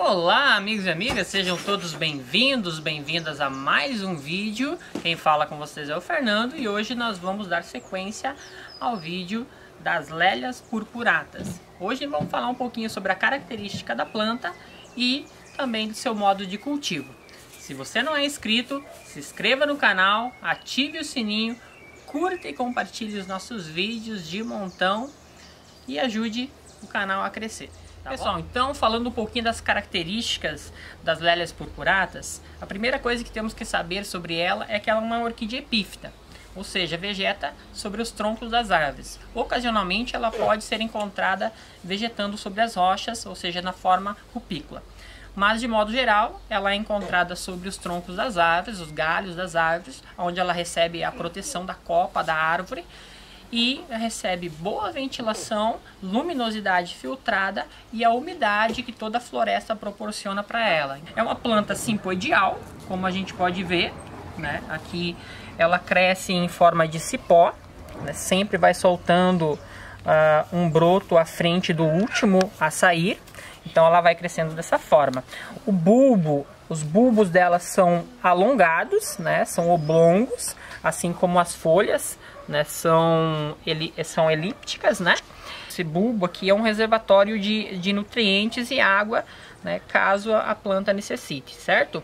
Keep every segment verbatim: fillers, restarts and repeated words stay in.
Olá, amigos e amigas, sejam todos bem-vindos, bem-vindas a mais um vídeo. Quem fala com vocês é o Fernando e hoje nós vamos dar sequência ao vídeo das Lélias purpuratas. Hoje vamos falar um pouquinho sobre a característica da planta e também do seu modo de cultivo. Se você não é inscrito, se inscreva no canal, ative o sininho, curta e compartilhe os nossos vídeos de montão e ajude o canal a crescer. Tá Pessoal, bom? Então falando um pouquinho das características das Lélias purpuratas, a primeira coisa que temos que saber sobre ela é que ela é uma orquídea epífita, ou seja, vegeta sobre os troncos das árvores. Ocasionalmente ela pode ser encontrada vegetando sobre as rochas, ou seja, na forma rupícola. Mas de modo geral, ela é encontrada sobre os troncos das árvores, os galhos das árvores, onde ela recebe a proteção da copa da árvore e recebe boa ventilação, luminosidade filtrada e a umidade que toda a floresta proporciona para ela. É uma planta simpoidial, como a gente pode ver, né? Aqui ela cresce em forma de cipó, né? Sempre vai soltando uh, um broto à frente do último a sair, então ela vai crescendo dessa forma. O bulbo, os bulbos dela são alongados, né? São oblongos, assim como as folhas, né, são, eli, são elípticas, né? Esse bulbo aqui é um reservatório de, de nutrientes e água, né, caso a planta necessite, certo?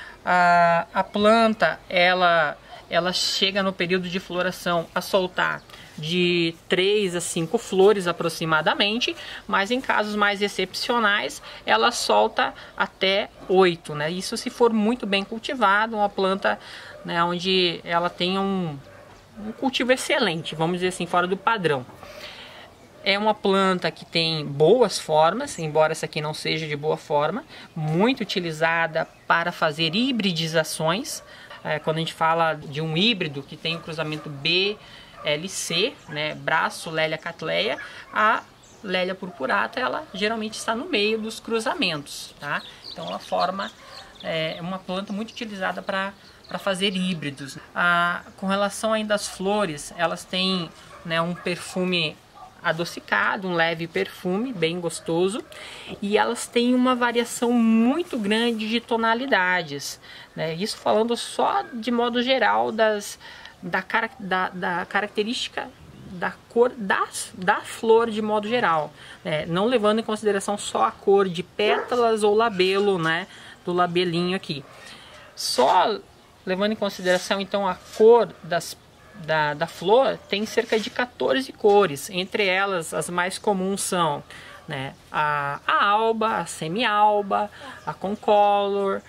A, a planta, ela, ela chega no período de floração a soltar de três a cinco flores aproximadamente, mas em casos mais excepcionais ela solta até oito, né? Isso se for muito bem cultivado, uma planta, né, onde ela tem um um cultivo excelente, vamos dizer assim, fora do padrão. É uma planta que tem boas formas, embora essa aqui não seja de boa forma, muito utilizada para fazer hibridizações. É, quando a gente fala de um híbrido que tem o cruzamento B L C, né, braço Lélia Cattleya, a Lélia purpurata, ela geralmente está no meio dos cruzamentos, tá? Então ela forma é, uma planta muito utilizada para para fazer híbridos. Ah, com relação ainda às flores, elas têm, né, um perfume adocicado, um leve perfume, bem gostoso, e elas têm uma variação muito grande de tonalidades, né? Isso falando só de modo geral das, da, da, da característica da cor da, da flor de modo geral, né? Não levando em consideração só a cor de pétalas ou labelo, né, do labelinho aqui. Só levando em consideração então a cor das, da, da flor, tem cerca de quatorze cores. Entre elas, as mais comuns são, né, a, a alba, a semi-alba, a concolor,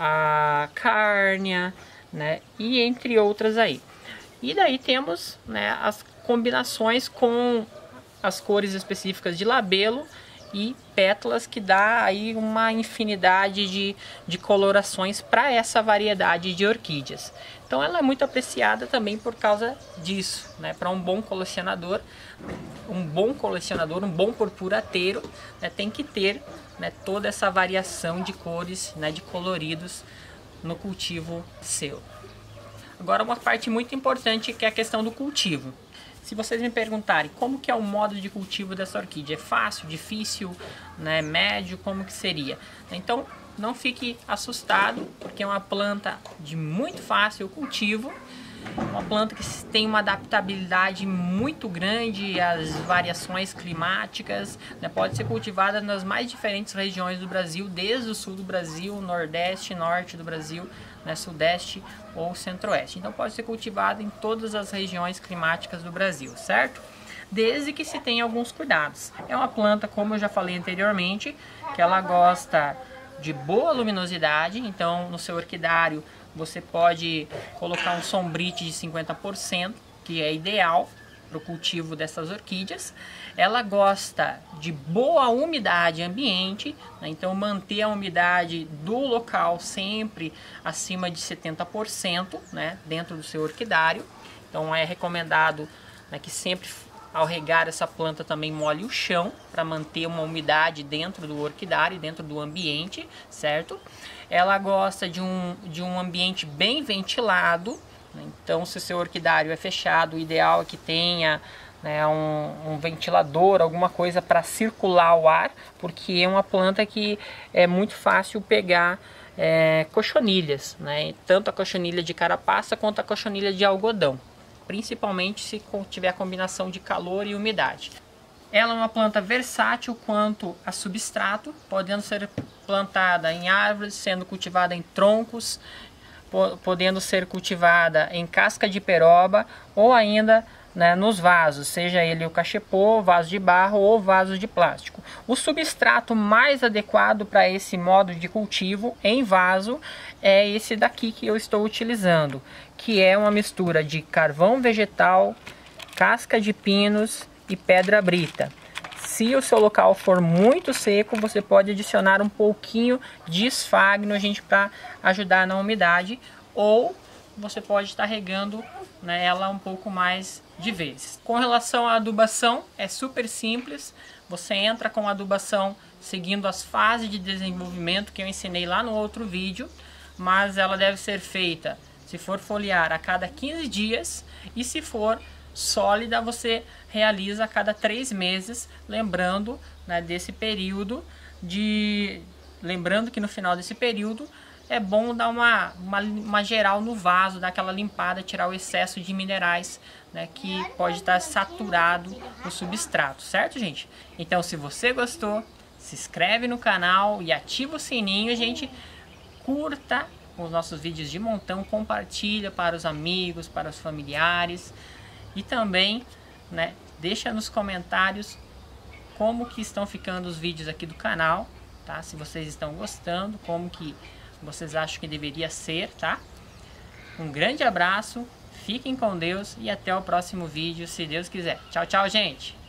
a cárnea, né, e entre outras aí. E daí temos, né, as combinações com as cores específicas de labelo e pétalas, que dá aí uma infinidade de, de colorações para essa variedade de orquídeas. Então ela é muito apreciada também por causa disso, né? Para um bom colecionador, um bom colecionador, um bom purpurateiro, né, tem que ter, né, toda essa variação de cores, né, de coloridos no cultivo seu. Agora uma parte muito importante, que é a questão do cultivo. Se vocês me perguntarem como que é o modo de cultivo dessa orquídea, é fácil, difícil, né, médio, como que seria? Então não fique assustado, porque é uma planta de muito fácil cultivo, uma planta que tem uma adaptabilidade muito grande às variações climáticas, né, pode ser cultivada nas mais diferentes regiões do Brasil, desde o sul do Brasil, nordeste, norte do Brasil, né, sudeste ou centro-oeste. Então pode ser cultivado em todas as regiões climáticas do Brasil, certo? Desde que se tenha alguns cuidados. É uma planta, como eu já falei anteriormente, que ela gosta de boa luminosidade, então no seu orquidário você pode colocar um sombrite de cinquenta por cento, que é ideal para o cultivo dessas orquídeas. Ela gosta de boa umidade ambiente, né? Então manter a umidade do local sempre acima de setenta por cento, né, dentro do seu orquidário. Então é recomendado, né, que sempre ao regar essa planta também molhe o chão para manter uma umidade dentro do orquidário, dentro do ambiente, certo? Ela gosta de um, de um ambiente bem ventilado, né? Então se o seu orquidário é fechado, o ideal é que tenha né, um, um ventilador, alguma coisa para circular o ar, porque é uma planta que é muito fácil pegar é, cochonilhas, né, tanto a cochonilha de carapaça quanto a cochonilha de algodão, principalmente se tiver a combinação de calor e umidade. Ela é uma planta versátil quanto a substrato, podendo ser plantada em árvores, sendo cultivada em troncos, podendo ser cultivada em casca de peroba ou ainda, né, nos vasos, seja ele o cachepô, vaso de barro ou vaso de plástico. O substrato mais adequado para esse modo de cultivo em vaso é esse daqui que eu estou utilizando, que é uma mistura de carvão vegetal, casca de pinos e pedra brita. Se o seu local for muito seco, você pode adicionar um pouquinho de esfagno, gente, para ajudar na umidade, ou você pode estar regando, né, ela um pouco mais de vezes. Com relação à adubação, é super simples. Você entra com a adubação seguindo as fases de desenvolvimento que eu ensinei lá no outro vídeo, mas ela deve ser feita, se for foliar, a cada quinze dias, e se for sólida, você realiza a cada três meses, lembrando, né, desse período de... Lembrando que no final desse período é bom dar uma, uma, uma geral no vaso, dar aquela limpada, tirar o excesso de minerais, né, que pode estar saturado no substrato, certo, gente? Então, se você gostou, se inscreve no canal e ativa o sininho, gente, curta os nossos vídeos de montão, compartilha para os amigos, para os familiares. E também, né, deixa nos comentários como que estão ficando os vídeos aqui do canal, tá? Se vocês estão gostando, como que vocês acham que deveria ser, tá? Um grande abraço, fiquem com Deus e até o próximo vídeo, se Deus quiser. Tchau, tchau, gente!